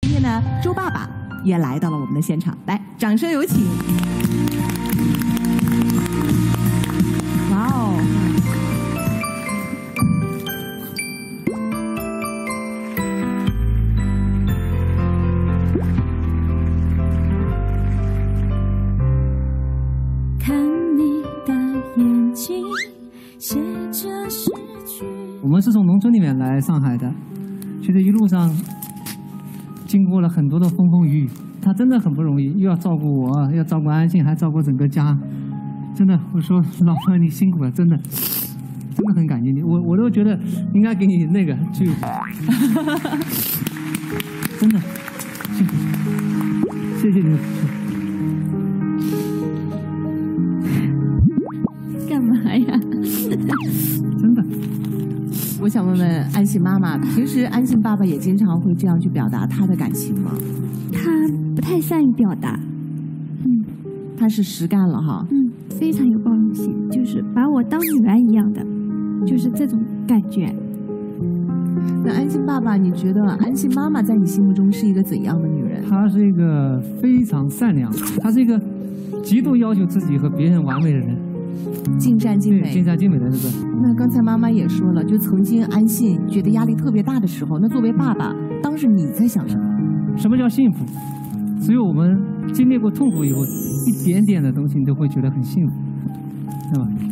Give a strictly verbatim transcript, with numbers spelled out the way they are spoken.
今天呢，周爸爸也来到了我们的现场，来，掌声有请。哇哦！ 看你的眼睛，写着诗句。 我们是从农村里面来上海的，其实一路上经过了很多的风风雨雨，他真的很不容易，又要照顾我，要照顾安信，还照顾整个家。真的，我说老婆你辛苦了，真的，真的很感激你。我我都觉得应该给你那个去，真的，辛苦，谢谢你。 干嘛呀？ 真的。 我想问问安信妈妈，平时安信爸爸也经常会这样去表达他的感情吗？ 他不太善于表达，嗯， 他是实干了哈， 嗯，非常有包容性，就是把我当女儿一样的，就是这种感觉。 那安信爸爸，你觉得安信妈妈在你心目中是一个怎样的女人？ 她是一个非常善良，她是一个极度要求自己和别人完美的人。 尽善尽美， 尽善尽美的这个。 那刚才妈妈也说了，就曾经安信觉得压力特别大的时候，那作为爸爸，当时你在想什么？ 什么叫幸福？只有我们经历过痛苦以后，一点点的东西你都会觉得很幸福，对吧？